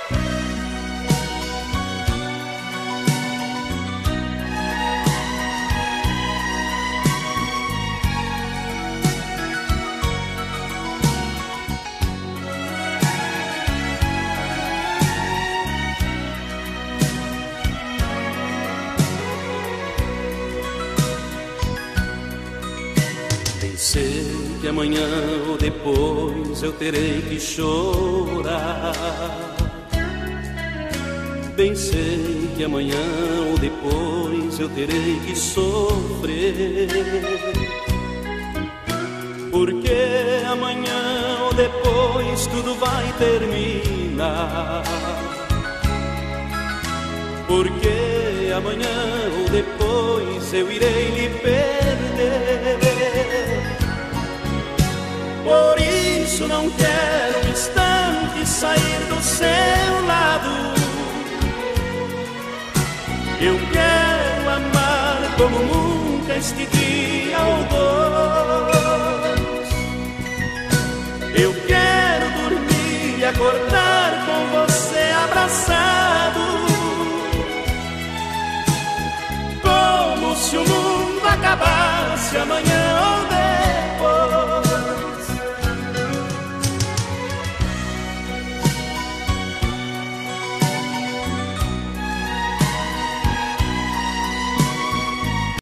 Sei que amanhã ou depois eu terei que chorar. Bem sei que amanhã ou depois eu terei que sofrer. Porque amanhã ou depois tudo vai terminar. Porque amanhã ou depois eu irei lhe perder. Por isso não quero um instante sair do seu lado. Eu quero amar como nunca este dia ou dois. Eu quero dormir e acordar com você abraçado, como se o mundo acabasse amanhã.